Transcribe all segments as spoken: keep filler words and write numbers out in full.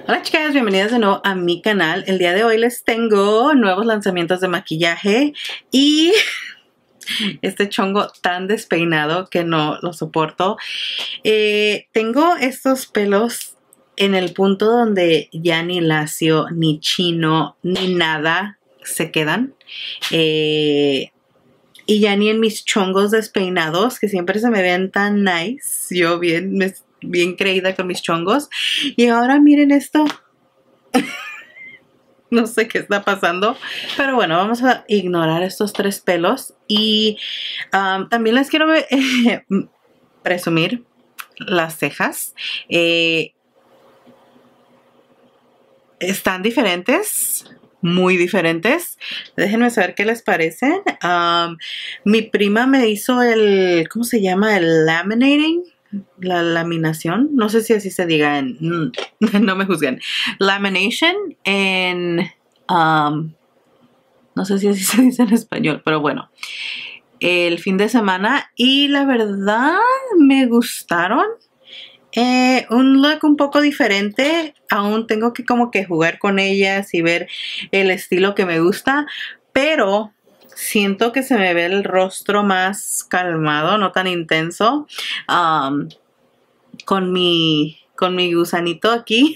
Hola chicas, bienvenidas de nuevo a mi canal. El día de hoy les tengo nuevos lanzamientos de maquillaje y este chongo tan despeinado que no lo soporto. Eh, tengo estos pelos en el punto donde ya ni lacio, ni chino, ni nada se quedan. Eh, y ya ni en mis chongos despeinados, que siempre se me ven tan nice. Yo bien, bien creída con mis chongos. Y ahora miren esto. No sé qué está pasando, pero bueno, vamos a ignorar estos tres pelos. Y um, también les quiero eh, presumir las cejas. Eh, están diferentes, muy diferentes. Déjenme saber qué les parecen. Um, mi prima me hizo el, ¿cómo se llama? El laminating. La laminación, no sé si así se diga en, no me juzguen, lamination en, um, no sé si así se dice en español, pero bueno, el fin de semana y la verdad me gustaron. Eh, un look un poco diferente, aún tengo que como que jugar con ellas y ver el estilo que me gusta, pero siento que se me ve el rostro más calmado, no tan intenso, um, con mi con mi gusanito aquí.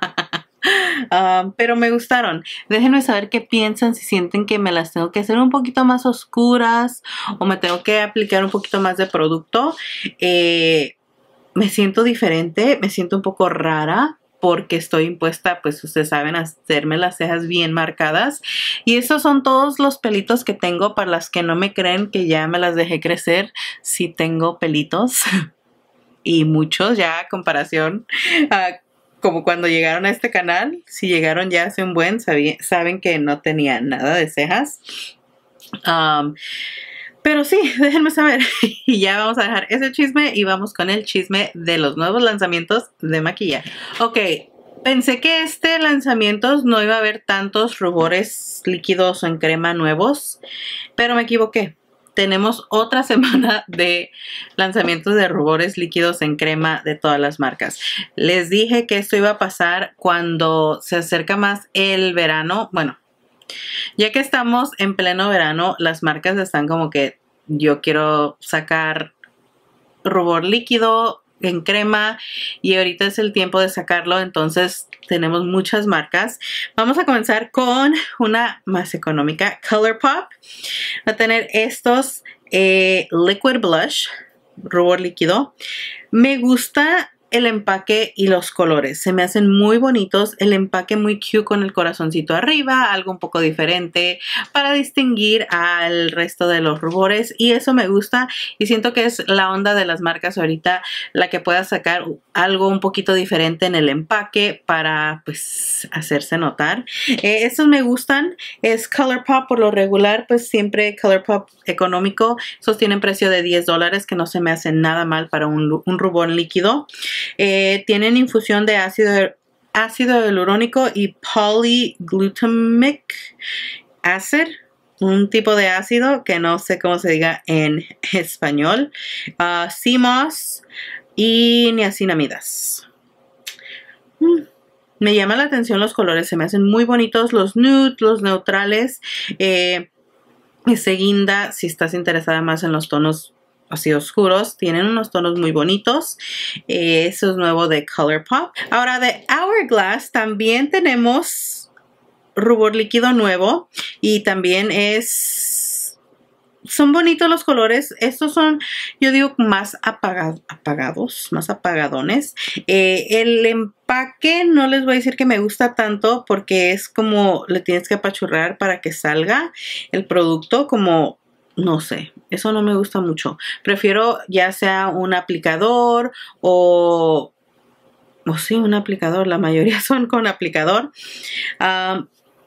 um, pero me gustaron. Déjenme saber qué piensan, si sienten que me las tengo que hacer un poquito más oscuras o me tengo que aplicar un poquito más de producto. Eh, me siento diferente, me siento un poco rara, porque estoy impuesta, pues ustedes saben, a hacerme las cejas bien marcadas. Y esos son todos los pelitos que tengo. Para las que no me creen que ya me las dejé crecer, sí tengo pelitos. Y muchos ya a comparación a como cuando llegaron a este canal. Si llegaron ya hace un buen, saben, saben que no tenía nada de cejas. Um, Pero sí, déjenme saber. Y ya vamos a dejar ese chisme y vamos con el chisme de los nuevos lanzamientos de maquillaje. Ok, pensé que este lanzamiento no iba a haber tantos rubores líquidos o en crema nuevos, pero me equivoqué. Tenemos otra semana de lanzamientos de rubores líquidos en crema de todas las marcas. Les dije que esto iba a pasar cuando se acerca más el verano. Bueno, ya que estamos en pleno verano, las marcas están como que yo quiero sacar rubor líquido en crema y ahorita es el tiempo de sacarlo, entonces tenemos muchas marcas. Vamos a comenzar con una más económica, ColourPop. Va a tener estos eh, Liquid Blush, rubor líquido. Me gusta el empaque y los colores, se me hacen muy bonitos. El empaque muy cute con el corazoncito arriba, algo un poco diferente para distinguir al resto de los rubores, y eso me gusta y siento que es la onda de las marcas ahorita, la que pueda sacar algo un poquito diferente en el empaque para pues hacerse notar. Eh, estos me gustan. Es ColourPop, por lo regular pues siempre ColourPop económico. Estos tienen precio de diez dólares, que no se me hacen nada mal para un, un rubor líquido. Eh, tienen infusión de ácido, ácido hialurónico y polyglutamic acid, un tipo de ácido que no sé cómo se diga en español. Uh, sea moss y niacinamidas. Mm. Me llama la atención los colores, se me hacen muy bonitos, los nude, los neutrales. Eh, ese guinda, si estás interesada más en los tonos así oscuros, tienen unos tonos muy bonitos. Eh, eso es nuevo de ColourPop. Ahora de Hourglass también tenemos rubor líquido nuevo y también es... son bonitos los colores. Estos son, yo digo, más apagado, apagados, más apagadones. Eh, el empaque no les voy a decir que me gusta tanto, porque es como le tienes que apachurrar para que salga el producto, como... no sé, eso no me gusta mucho. Prefiero ya sea un aplicador o... o sí, un aplicador. La mayoría son con aplicador. Um,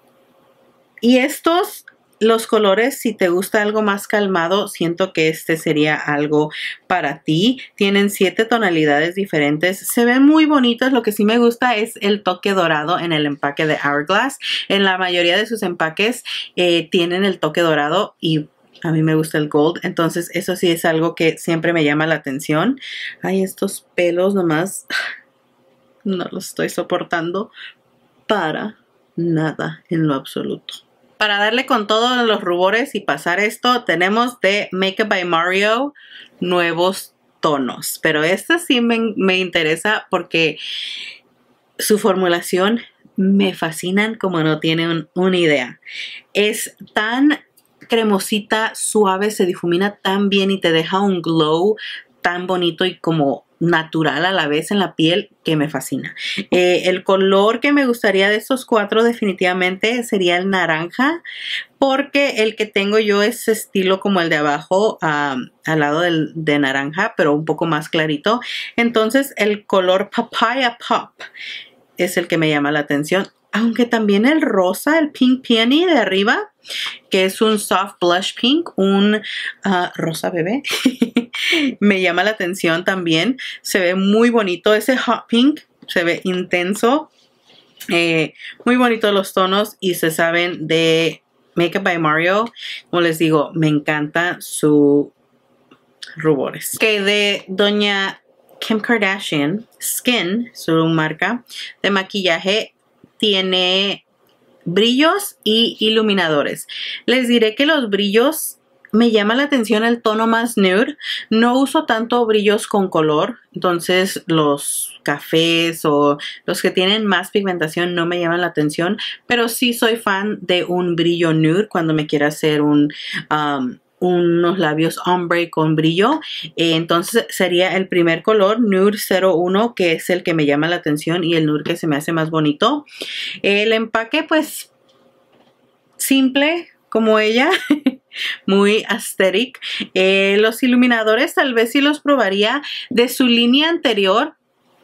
y estos... los colores, si te gusta algo más calmado, siento que este sería algo para ti. Tienen siete tonalidades diferentes. Se ven muy bonitos. Lo que sí me gusta es el toque dorado en el empaque de Hourglass. En la mayoría de sus empaques eh, tienen el toque dorado y a mí me gusta el gold. Entonces eso sí es algo que siempre me llama la atención. Ay, estos pelos nomás. no lo estoy soportando para nada en lo absoluto. Para darle con todos los rubores y pasar esto, tenemos de Makeup by Mario nuevos tonos. Pero este sí me, me interesa porque su formulación me fascinan como no tienen una idea. Es tan cremosita, suave, se difumina tan bien y te deja un glow tan bonito y como natural a la vez en la piel que me fascina. Eh, el color que me gustaría de estos cuatro definitivamente sería el naranja, porque el que tengo yo es estilo como el de abajo, um, al lado del, de naranja, pero un poco más clarito. Entonces el color Papaya Pop es el que me llama la atención. Aunque también el rosa, el Pink Peony de arriba, que es un soft blush pink, un uh, rosa bebé, me llama la atención también. Se ve muy bonito. Ese hot pink se ve intenso. Eh, muy bonito los tonos y se saben de Makeup by Mario. Como les digo, me encanta su rubores. Que de doña Kim Kardashian, Skin, su marca de maquillaje, tiene brillos y iluminadores. Les diré que los brillos me llama la atención el tono más nude. No uso tanto brillos con color, entonces los cafés o los que tienen más pigmentación no me llaman la atención, pero sí soy fan de un brillo nude cuando me quiera hacer un um, unos labios ombre con brillo. Eh, entonces sería el primer color, Nude cero uno, que es el que me llama la atención y el nude que se me hace más bonito. El empaque pues simple como ella, muy aesthetic. Eh, los iluminadores tal vez sí los probaría de su línea anterior.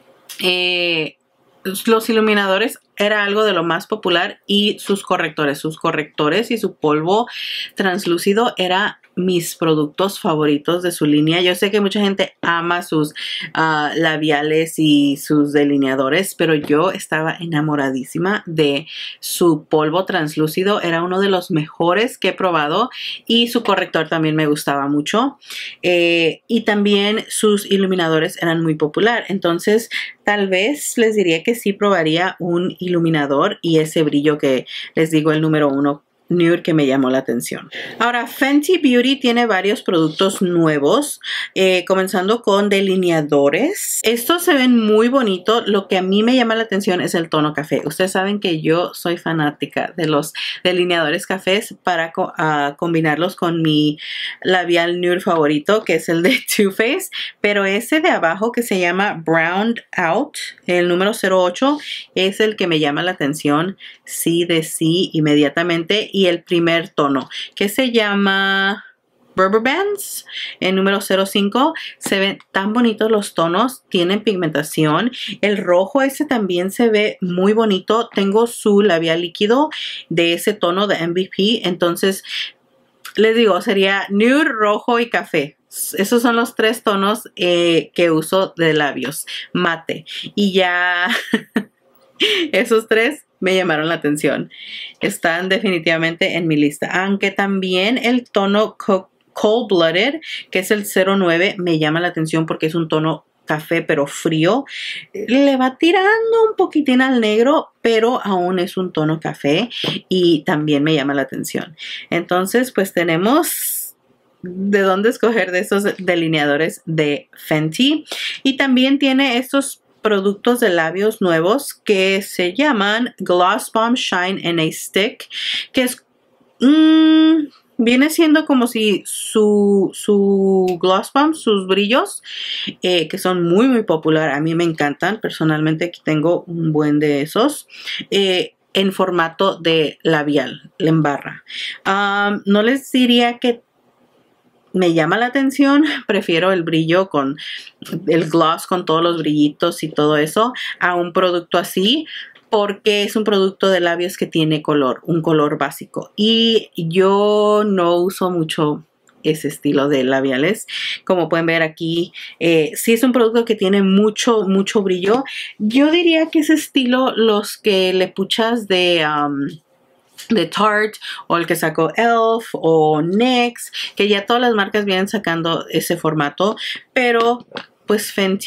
Eh, los iluminadores era algo de lo más popular y sus correctores, sus correctores y su polvo translúcido era mis productos favoritos de su línea. Yo sé que mucha gente ama sus uh, labiales y sus delineadores, pero yo estaba enamoradísima de su polvo translúcido. Era uno de los mejores que he probado y su corrector también me gustaba mucho. Eh, y también sus iluminadores eran muy popular. Entonces, tal vez les diría que sí probaría un iluminador y ese brillo que les digo, el número uno nude, que me llamó la atención. Ahora, Fenty Beauty tiene varios productos nuevos, eh, comenzando con delineadores. Estos se ven muy bonitos. Lo que a mí me llama la atención es el tono café. Ustedes saben que yo soy fanática de los delineadores cafés para co uh, combinarlos con mi labial nude favorito, que es el de Too Faced, pero ese de abajo que se llama Browned Out, el número cero ocho, es el que me llama la atención, sí de sí, inmediatamente. Y el primer tono, que se llama Rubber Bands, el número cero cinco. Se ven tan bonitos los tonos, tienen pigmentación. El rojo ese también se ve muy bonito. Tengo su labial líquido de ese tono de M V P, entonces les digo, sería nude, rojo y café. Esos son los tres tonos eh, que uso de labios mate, y ya esos tres me llamaron la atención. Están definitivamente en mi lista. Aunque también el tono Cold Blooded, que es el cero nueve, me llama la atención porque es un tono café pero frío. Le va tirando un poquitín al negro, pero aún es un tono café y también me llama la atención. Entonces, pues tenemos de dónde escoger de estos delineadores de Fenty. Y también tiene estos productos de labios nuevos que se llaman Gloss Bomb Shine in a Stick, que es mmm, viene siendo como si su, su Gloss Bomb, sus brillos, eh, que son muy muy popular, a mí me encantan. Personalmente aquí tengo un buen de esos, eh, en formato de labial, en barra. Um, no les diría que me llama la atención, prefiero el brillo con el gloss, con todos los brillitos y todo eso, a un producto así, porque es un producto de labios que tiene color, un color básico. Y yo no uso mucho ese estilo de labiales. Como pueden ver aquí, eh, sí es un producto que tiene mucho, mucho brillo. Yo diría que ese estilo, los que le puchas de... Um, de Tarte, o el que sacó E L F o N Y X, que ya todas las marcas vienen sacando ese formato, pero pues Fenty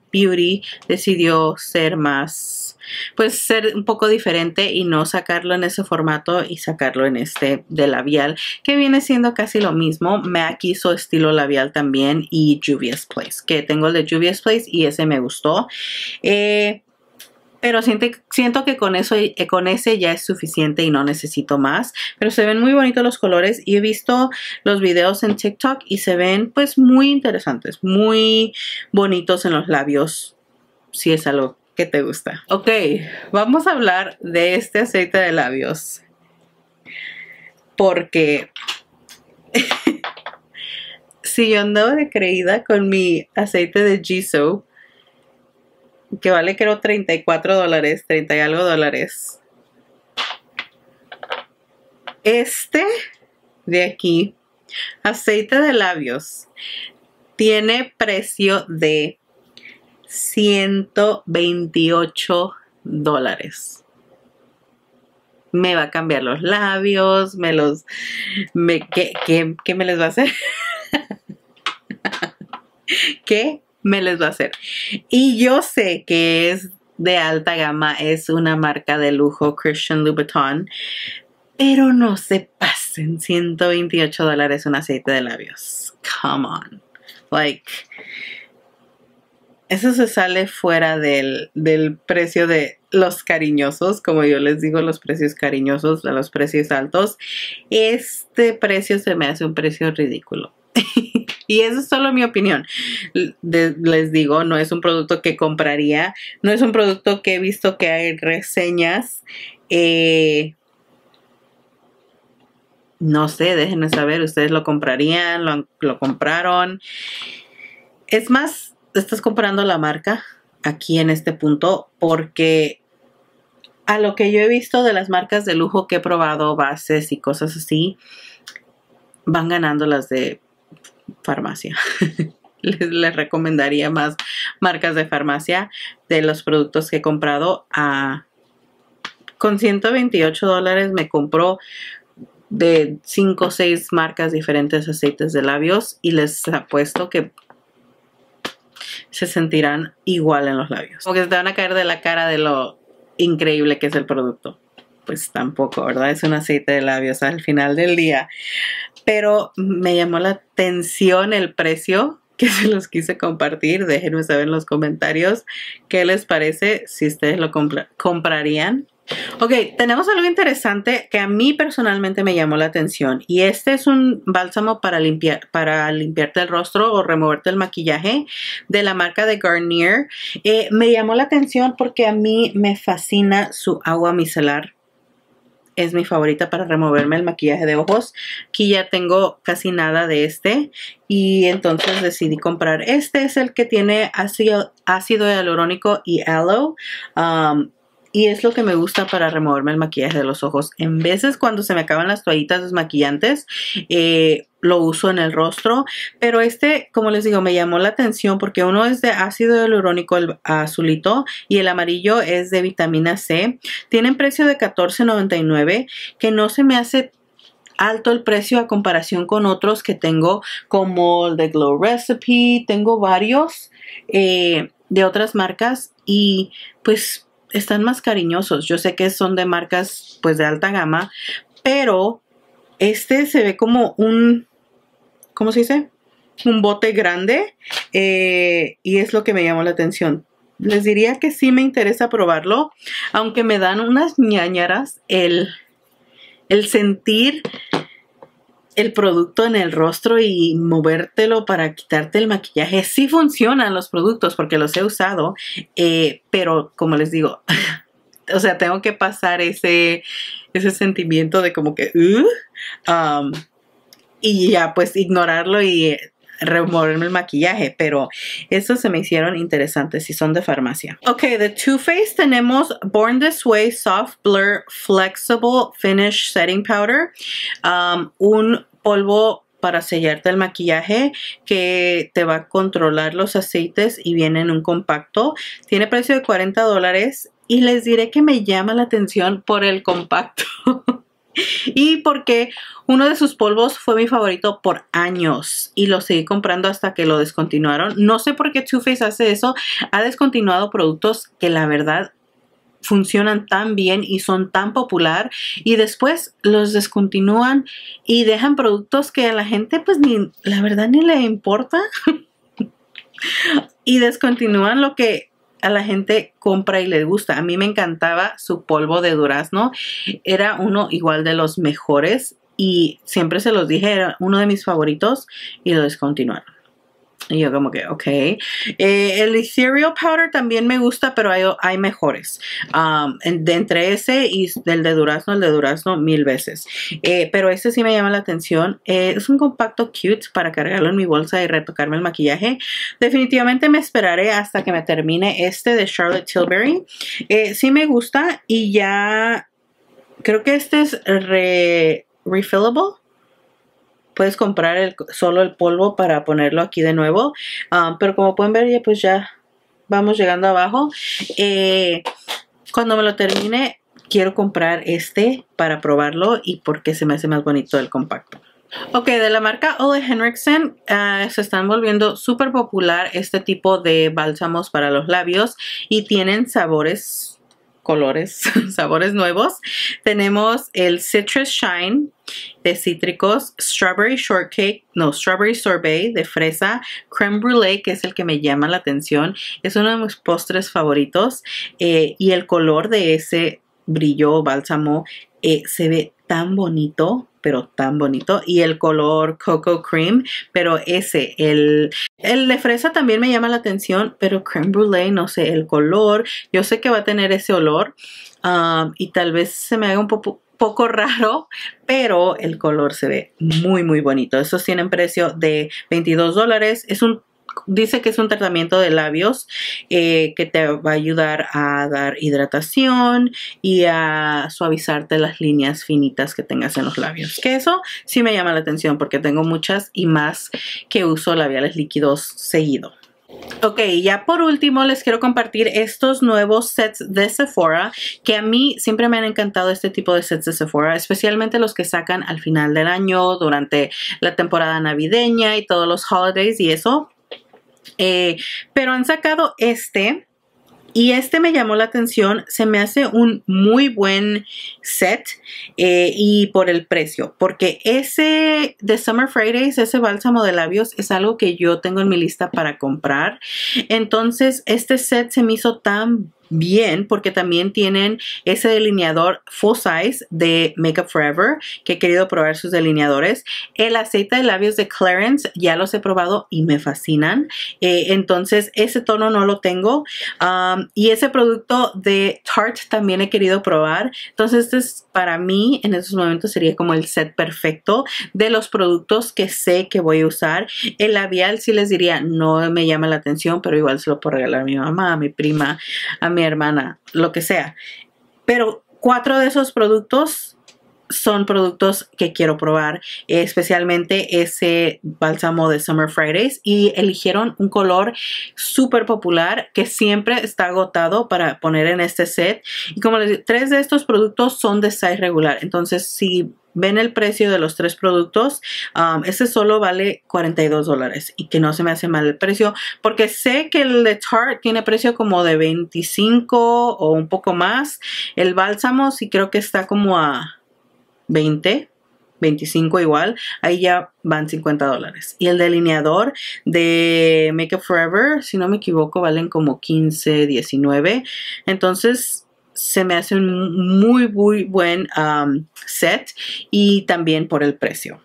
Beauty decidió ser más, pues ser un poco diferente y no sacarlo en ese formato y sacarlo en este de labial, que viene siendo casi lo mismo. M A C hizo estilo labial también, y Juvia's Place, que tengo el de Juvia's Place y ese me gustó. Eh, Pero siento, siento que con eso, con ese ya es suficiente y no necesito más. Pero se ven muy bonitos los colores y he visto los videos en TikTok y se ven pues muy interesantes, muy bonitos en los labios, si es algo que te gusta. Ok, vamos a hablar de este aceite de labios. Porque si yo andaba de creída con mi aceite de G-Soap, que vale creo treinta y cuatro dólares, treinta y algo dólares. Este de aquí, aceite de labios, tiene precio de ciento veintiocho dólares. Me va a cambiar los labios, me los... Me, ¿qué, qué, ¿Qué me les va a hacer? ¿Qué me les va a hacer? Y yo sé que es de alta gama, es una marca de lujo, Christian Louboutin, pero no se pasen, ciento veintiocho dólares un aceite de labios. Come on. Like, eso se sale fuera del, del precio de los cariñosos, como yo les digo, los precios cariñosos, de los precios altos. Este precio se me hace un precio ridículo. Y eso es solo mi opinión. De, les digo, no es un producto que compraría. No es un producto que he visto que hay reseñas. Eh, no sé, déjenme saber. ¿Ustedes lo comprarían? ¿Lo, lo compraron? Es más, estás comprando la marca aquí en este punto, porque a lo que yo he visto de las marcas de lujo que he probado, bases y cosas así, van ganando las de farmacia. les, les recomendaría más marcas de farmacia de los productos que he comprado. A, con ciento veintiocho dólares me compró de cinco o seis marcas diferentes aceites de labios y les apuesto que se sentirán igual en los labios. Como que se te van a caer de la cara de lo increíble que es el producto. Pues tampoco, ¿verdad? Es un aceite de labios al final del día. Pero me llamó la atención el precio, que se los quise compartir. Déjenme saber en los comentarios qué les parece, si ustedes lo compra comprarían. Ok, tenemos algo interesante que a mí personalmente me llamó la atención. Y este es un bálsamo para limpiar, para limpiarte el rostro o removerte el maquillaje, de la marca de Garnier. Eh, me llamó la atención porque a mí me fascina su agua micelar. Es mi favorita para removerme el maquillaje de ojos. Aquí ya tengo casi nada de este. Y entonces decidí comprar este. Es el que tiene ácido, ácido hialurónico y aloe. Um, y es lo que me gusta para removerme el maquillaje de los ojos. En veces cuando se me acaban las toallitas desmaquillantes, eh, lo uso en el rostro. Pero este, como les digo, me llamó la atención porque uno es de ácido hialurónico, el azulito, y el amarillo es de vitamina C. Tienen precio de catorce noventa y nueve, que no se me hace alto el precio a comparación con otros que tengo, como el de Glow Recipe. Tengo varios eh, de otras marcas y pues están más cariñosos. Yo sé que son de marcas pues de alta gama, pero este se ve como un, ¿cómo se dice? Un bote grande, eh, y es lo que me llamó la atención. Les diría que sí me interesa probarlo, aunque me dan unas ñañaras el, el sentir el producto en el rostro y movértelo para quitarte el maquillaje. Sí funcionan los productos porque los he usado, eh, pero como les digo, o sea, tengo que pasar ese, ese sentimiento de como que uh, um, y ya pues ignorarlo y removerme el maquillaje, pero estos se me hicieron interesantes si son de farmacia. Ok, de Too Faced tenemos Born This Way Soft Blur Flexible Finish Setting Powder, um, un polvo para sellarte el maquillaje que te va a controlar los aceites y viene en un compacto. Tiene precio de cuarenta dólares y les diré que me llama la atención por el compacto. Y porque uno de sus polvos fue mi favorito por años y lo seguí comprando hasta que lo descontinuaron. No sé por qué Too Faced hace eso. Ha descontinuado productos que la verdad funcionan tan bien y son tan popular y después los descontinúan y dejan productos que a la gente pues ni la verdad ni le importa y descontinúan lo que a la gente compra y le gusta. A mí me encantaba su polvo de durazno, era uno igual de los mejores y siempre se los dije, era uno de mis favoritos y lo descontinuaron. Y yo como que, ok. Eh, el Ethereal Powder también me gusta, pero hay, hay mejores. Um, de entre ese y del de durazno, el de durazno mil veces. Eh, pero este sí me llama la atención. Eh, es un compacto cute para cargarlo en mi bolsa y retocarme el maquillaje. Definitivamente me esperaré hasta que me termine este de Charlotte Tilbury. Eh, sí me gusta y ya creo que este es re, refillable. Puedes comprar el, solo el polvo para ponerlo aquí de nuevo. Um, pero como pueden ver, ya pues ya vamos llegando abajo. Eh, cuando me lo termine, quiero comprar este para probarlo y porque se me hace más bonito el compacto. Ok, de la marca Ole Henriksen uh, se están volviendo súper popular este tipo de bálsamos para los labios y tienen sabores colores, sabores nuevos. Tenemos el Citrus Shine de cítricos, Strawberry Shortcake, no, Strawberry Sorbet de fresa, Creme Brulee, que es el que me llama la atención. Es uno de mis postres favoritos eh, y el color de ese brillo bálsamo eh, se ve tan bonito, pero tan bonito. Y el color Cocoa Cream, pero ese, el, el de fresa también me llama la atención, pero Creme Brulee, no sé, el color, yo sé que va a tener ese olor um, y tal vez se me haga un poco poco raro, pero el color se ve muy muy bonito. Estos tienen precio de veintidós dólares. Es un Dice que es un tratamiento de labios eh, que te va a ayudar a dar hidratación y a suavizarte las líneas finitas que tengas en los labios. Que eso sí me llama la atención porque tengo muchas y más que uso labiales líquidos seguido. Ok, ya por último les quiero compartir estos nuevos sets de Sephora que a mí siempre me han encantado este tipo de sets de Sephora, especialmente los que sacan al final del año, durante la temporada navideña y todos los holidays y eso. Eh, pero han sacado este y este me llamó la atención, se me hace un muy buen set eh, y por el precio, porque ese de Summer Fridays, ese bálsamo de labios es algo que yo tengo en mi lista para comprar. Entonces este set se me hizo tan bien porque también tienen ese delineador full size de Makeup Forever, que he querido probar sus delineadores. El aceite de labios de Clarins ya los he probado y me fascinan. Eh, entonces ese tono no lo tengo. Um, y ese producto de Tarte también he querido probar. Entonces este es, para mí en estos momentos sería como el set perfecto de los productos que sé que voy a usar. El labial sí les diría no me llama la atención, pero igual se lo puedo regalar a mi mamá, a mi prima, a mi hermana, lo que sea. Pero cuatro de esos productos son productos que quiero probar, especialmente ese bálsamo de Summer Fridays, y eligieron un color súper popular que siempre está agotado para poner en este set. Y como les digo, tres de estos productos son de size regular, entonces si ven el precio de los tres productos, um, este solo vale cuarenta y dos dólares y que no se me hace mal el precio porque sé que el de Tarte tiene precio como de veinticinco o un poco más. El bálsamo sí creo que está como a veinte, veinticinco igual, ahí ya van cincuenta dólares. Y el delineador de Makeup Forever, si no me equivoco, valen como quince, diecinueve. Entonces se me hace un muy muy buen um, set y también por el precio.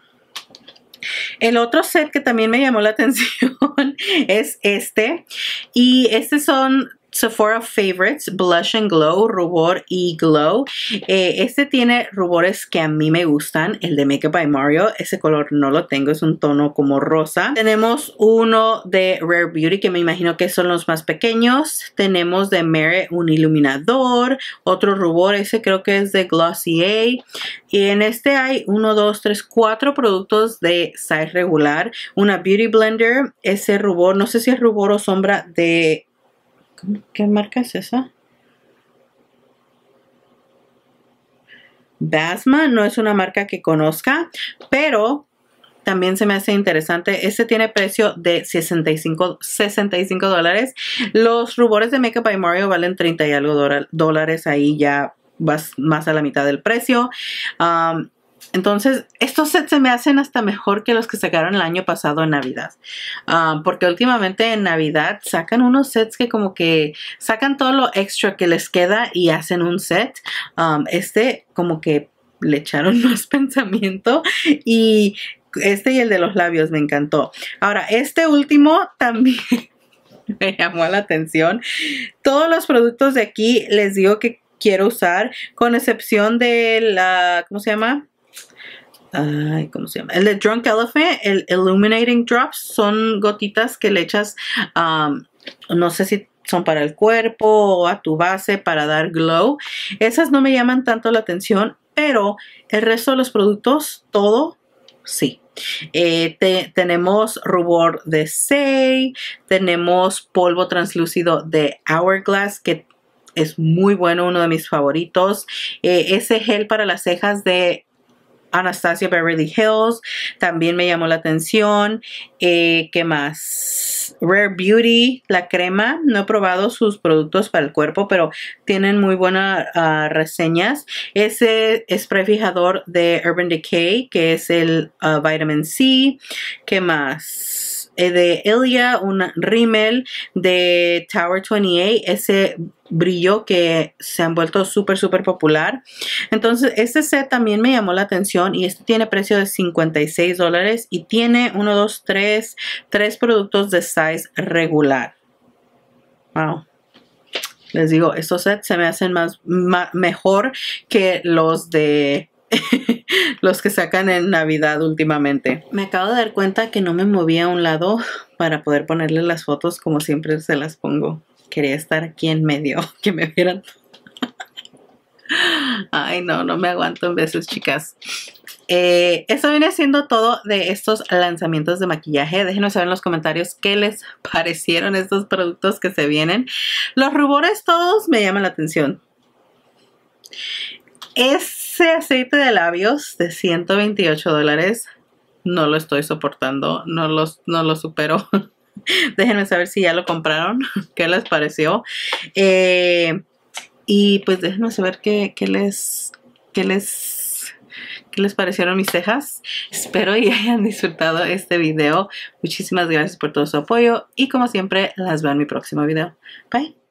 El otro set que también me llamó la atención es este, y estos son Sephora Favorites, Blush and Glow, Rubor y Glow. Eh, este tiene rubores que a mí me gustan. El de Makeup by Mario, ese color no lo tengo, es un tono como rosa. Tenemos uno de Rare Beauty que me imagino que son los más pequeños. Tenemos de Merit un iluminador, otro rubor, ese creo que es de Glossier. Y en este hay uno, dos, tres, cuatro productos de size regular. Una Beauty Blender, ese rubor, no sé si es rubor o sombra de... ¿Qué marca es esa? Basma no es una marca que conozca, pero también se me hace interesante. Este tiene precio de sesenta y cinco dólares. Los rubores de Makeup by Mario valen treinta y algo dólares. Ahí ya vas más a la mitad del precio. Um, entonces, estos sets se me hacen hasta mejor que los que sacaron el año pasado en Navidad. Um, porque últimamente en Navidad sacan unos sets que como que sacan todo lo extra que les queda y hacen un set. Um, este como que le echaron más pensamiento y este y el de los labios me encantó. Ahora, este último también me llamó la atención. Todos los productos de aquí les digo que quiero usar, con excepción de la, ¿cómo se llama? Ay, ¿cómo se llama? El de Drunk Elephant, el Illuminating Drops, son gotitas que le echas, um, no sé si son para el cuerpo o a tu base para dar glow. Esas no me llaman tanto la atención, pero el resto de los productos, todo, sí. Eh, te, tenemos rubor de Say, tenemos polvo translúcido de Hourglass, que es muy bueno, uno de mis favoritos. Eh, ese gel para las cejas de Anastasia Beverly Hills también me llamó la atención. Eh, ¿Qué más? Rare Beauty, la crema. No he probado sus productos para el cuerpo, pero tienen muy buenas uh, reseñas. Ese spray fijador de Urban Decay, que es el uh, Vitamin C. ¿Qué más? Eh, de Ilia, un rímel de Tower veintiocho, ese brillo que se han vuelto súper súper popular. Entonces este set también me llamó la atención y este tiene precio de cincuenta y seis dólares y tiene uno, dos, tres, tres productos de size regular. Wow. Les digo, estos sets se me hacen más, más mejor que los de los que sacan en Navidad últimamente. Me acabo de dar cuenta que no me moví a un lado para poder ponerle las fotos como siempre se las pongo. Quería estar aquí en medio, que me vieran. Ay, no, no me aguanto en veces, chicas. Eh, eso viene siendo todo de estos lanzamientos de maquillaje. Déjenme saber en los comentarios qué les parecieron estos productos que se vienen. Los rubores todos me llaman la atención. Ese aceite de labios de ciento veintiocho dólares no lo estoy soportando, no, los, no lo supero. Déjenme saber si ya lo compraron, qué les pareció. Eh, y pues déjenme saber qué, qué, les, qué, les, qué les parecieron mis cejas. Espero y hayan disfrutado este video. Muchísimas gracias por todo su apoyo y como siempre las veo en mi próximo video. Bye.